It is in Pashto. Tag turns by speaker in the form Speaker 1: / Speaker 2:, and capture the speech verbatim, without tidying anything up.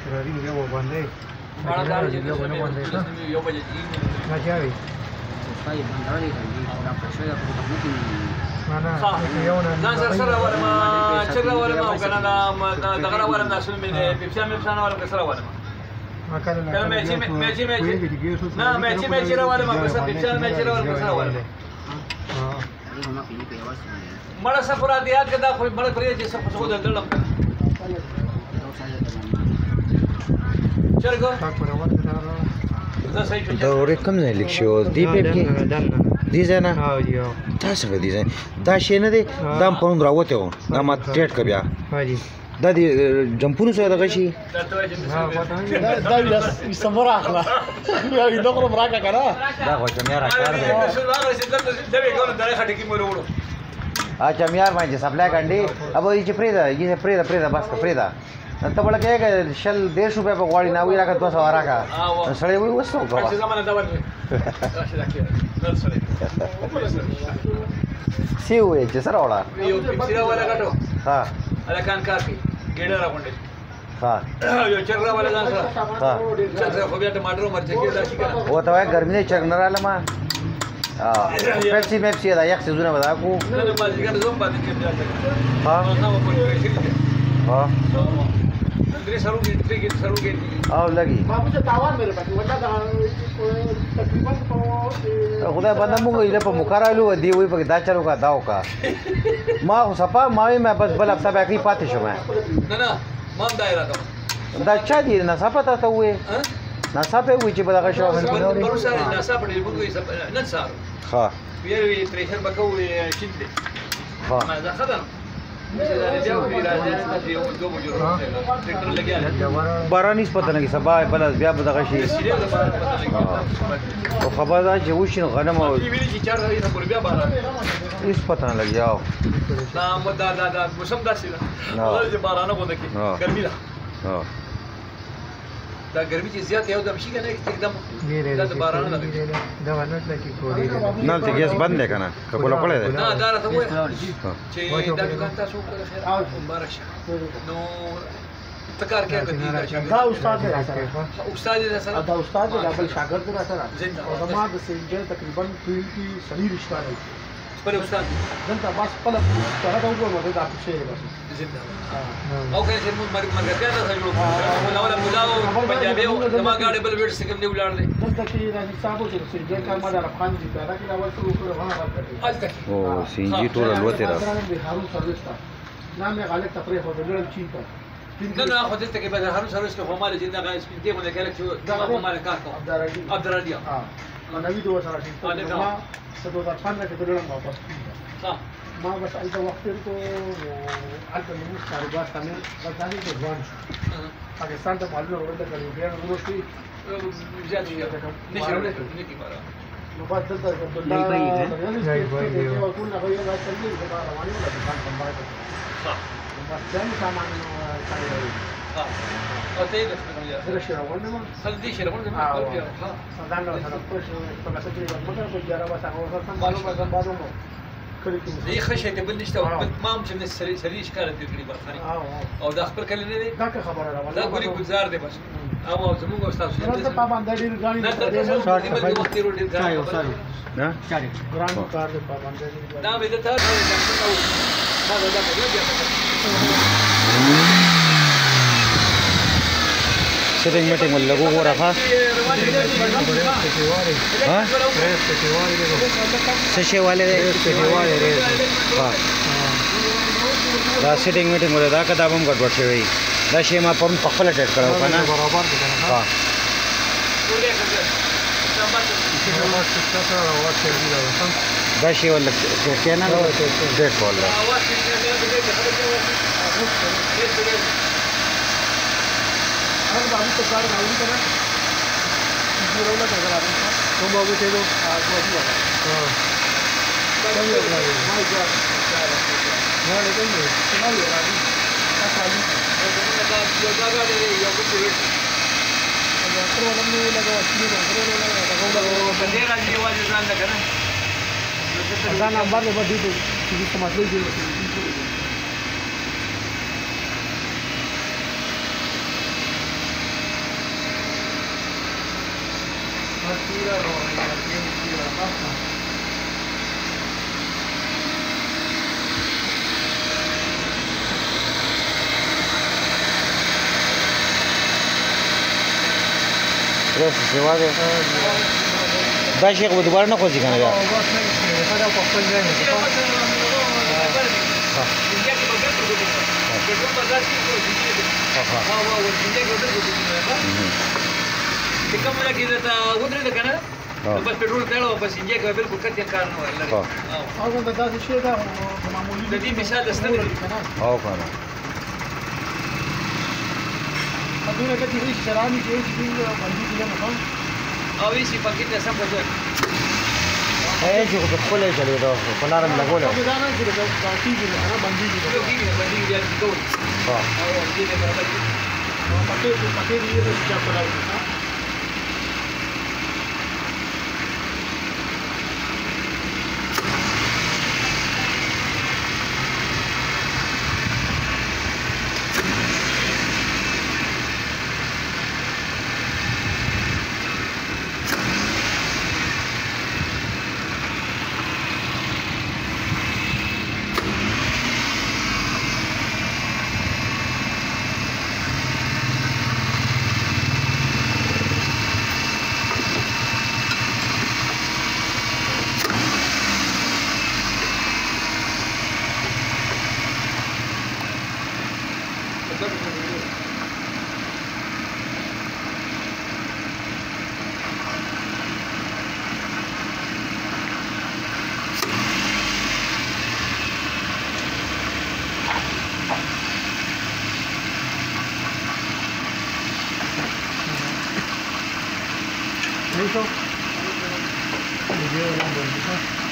Speaker 1: راځي یو باندې
Speaker 2: بڑا دار چې
Speaker 1: یو باندې
Speaker 2: یو بجې
Speaker 1: نه چاوي
Speaker 3: صحیح باندې دی دا پښه دا په کې
Speaker 1: نه نه یو نه
Speaker 2: نه سره سره ورما چې ورما او کنه دا دغه ورما اصل مې په څه مې څنګه ورما سره ورما
Speaker 1: ما کله
Speaker 2: کله مې چې مې چې مې نه مې چې مې چې ورما په څه په څه مې چې ورما سره ورما
Speaker 1: ها
Speaker 3: ما په دې په یوه سره
Speaker 2: مړه سفر دیات کدا خو مړه پرې چې څه څه دلم چرګو
Speaker 1: تاک پر اول ته
Speaker 2: زه صحیح شو
Speaker 4: دا ورې کوم ځای لیک شو دی په کې دی ځای نه
Speaker 1: ها یو
Speaker 4: تاسو به دی ځای دا شی نه دی دا په نوم راوته و دا ما ټریټ ک بیا
Speaker 1: حاجی
Speaker 4: دا دی جمپونو سره دغه شي
Speaker 1: ها پته
Speaker 5: دا دا سمرا اخلا یا دغه مراکا کنه
Speaker 4: دا خو چمیار کار دی اچھا میار باندې سپلای کاندي اب یې چې پریدا یې پریدا پریدا بس پریدا ته بل کې شل دیش روپے په غواړي نه وی راکړه دوه سو راکا سړی وي وسو
Speaker 2: څه زمانه دا ورته
Speaker 4: سی وې چې سره وړه
Speaker 2: یو پکسیرا ولا غټو
Speaker 4: ها
Speaker 2: الکان کافي ګډه راغونډه
Speaker 4: ها
Speaker 2: یو چرګا ولا ځان سره
Speaker 4: ها
Speaker 2: چرګا خو بیا ټماټر مرچ کې داشي کنه
Speaker 4: و ته وای ګرمي نه چرګ نه رااله ما ها پیپسي میپسي دا یخ سيزونه ودا کو
Speaker 2: نه نه ما ځګر زوم باندې کې بیا
Speaker 4: ها
Speaker 2: نو په کې
Speaker 4: ها
Speaker 2: درې سرو کې درې کې سرو کې
Speaker 4: او لګي
Speaker 5: ما په تاوان مې راځي ودا تقریبا په
Speaker 4: خدای باندې موږ یې په مقرالو دی وي په دا چلو کا داو کا ما خو صفه ما مې بس بل هفته باقي پاتې شوم
Speaker 2: نه نه ما دایره دا
Speaker 4: دا چا دی نه صفه ته وې نه صفه وې چې بلغه شو
Speaker 2: پرو سره نه صفه دې بوګي نه سار
Speaker 4: ها
Speaker 2: ویری پریشر بکوي شید
Speaker 4: ها
Speaker 2: ما زه خدام
Speaker 4: باران هیڅ پته نه کی سبا بل بیا به دغه شي او خبر دا چې وشین غنم او هیڅ پته نه لګیاو
Speaker 2: دا مدا دا دا موسم داسې ده چې باران غونډه کې ګرمي ده دا ګرمي چې زیات یو دم شي کنه एकदम دا باران نه
Speaker 1: دا ونه لکه کوړی
Speaker 4: نه ته ګیس بند نه کنه کله کله ده
Speaker 2: نه دا راته وای چې دا دکان تاسو په خیر او مبارک شه نو تکار کې کوي
Speaker 5: دا استاد دی سره
Speaker 2: استاد دې سره
Speaker 5: دا استاد دی بل شاګرد دی سره او زما د سنجر تقریبا فیل کې سړي رشتہ دی
Speaker 2: پر استاد
Speaker 5: دلته بس په لږ سره دا وګورم دا څه شي بس
Speaker 2: زنده او کله چې موږ مرګ مرګ کړه دا جوړ ولا ولا ملاو پنجابي او زما غاړي بل ویډ سکم دی ولاړ دی
Speaker 5: دلته کې راځي صاحب چې سنجر کار ما دا افغان دي دا کې دا ورته وکړو ما راځي
Speaker 2: الته
Speaker 4: او سینجی ټول الوته را
Speaker 5: هارون سرویس تا نام یې غالب تفریح او دلل چین تا
Speaker 2: نه نه خو دلته کې به هارون سرویس کې هم مال جنده غا سپینته مونږ کله چې دا هم مال کار کوم
Speaker 5: عبدالرحیم
Speaker 2: عبدالرحیم
Speaker 5: ها نوی دوه سره چې ما په دوه هزار پندرہ کې دلل واپس
Speaker 2: ها
Speaker 5: ما بس الته وخت تیر کو الته موږ کاروبار څنګه بدانې ته ځوان پاکستان ته معلومه ورته کړو بیا نو ورسې
Speaker 2: زیات شي نشي ورته نه کی بارا
Speaker 5: نو بعد دلته عبدالله
Speaker 1: نه
Speaker 5: نه وایي یو ټول نه وایي راځي چې دا رواني ولا دکان سمبال
Speaker 2: صح
Speaker 5: بس ځان سامان کوي
Speaker 2: ها او ته دې
Speaker 5: سره شي روانه ما
Speaker 2: خل دې شي روانه ما ها
Speaker 5: دا نو سره پښه په لاسه کې موږ په جاره واسه او سمبالو ما سمبالو مو
Speaker 2: دې خشه ته بل نشته ما هم چې سری سری ښکار دې کړی برخاني او دا خپل کله نه دی
Speaker 5: دا که خبره راوړل
Speaker 2: دا ګوري گزار دی بس او زموږ استاد
Speaker 5: نه ته پابند ډیر غاڼي
Speaker 2: نه ته څه دې بل وخت روډ دی
Speaker 5: چا یو ساري
Speaker 4: نه
Speaker 5: چاري ګران کار دې پابند ډیر
Speaker 2: دا مې ته ته ما دا دا بیا
Speaker 4: سیټینګ میټینګ ول لګو غوړه ها ها څه شی والے څه شی والے ها دا سیټینګ میټینګ ول دا کدا بم ګډوډ شوی دا شی ما پرون په خپل ټیټ کړو کنه
Speaker 1: برابر دي کنه
Speaker 4: ها دا شی ول کنه ډیټ کول
Speaker 5: هر बाबू तो कार गाड़ी करा जीरो ला नजर आ रहा है तो बाबू थे लोग आज वो हुआ हां कभी लगा माय गॉड हां लेकिन सुना ले रहा है का खाली लगा जो जगह दे ये को पूरे डॉक्टर वाला ने लगा असली डॉक्टर वाला लगा वो बंदेरा जी वाले जान लगा ना अदा नंबर ले बड़ी तो किसी समझ लीजिए
Speaker 4: Trebuie să se vadă. Da, și cu doar nu cozi cană.
Speaker 2: Tikam lagi dah udre dah kan? Lepas petrol kalau lepas injek kabel bukan yang karena lagi.
Speaker 5: Aku dah dah sih dah mamuli.
Speaker 2: Jadi misal dah setengah.
Speaker 4: Oh, kan.
Speaker 5: Aduh, nak kiri serami je sih bandi dia macam.
Speaker 2: Awi si paket dah sampai tu.
Speaker 4: Eh, جو بتدخل ايش اللي ده كنا من نقوله
Speaker 5: Aku dah nak kira dah tinggi ni, karena bandi dia.
Speaker 2: Itu gini, bandi dia di kau.
Speaker 4: اه
Speaker 2: Oh, dia dah berapa?
Speaker 5: Pakai pakai dia dah siap dah. Eso. Video yang bagus.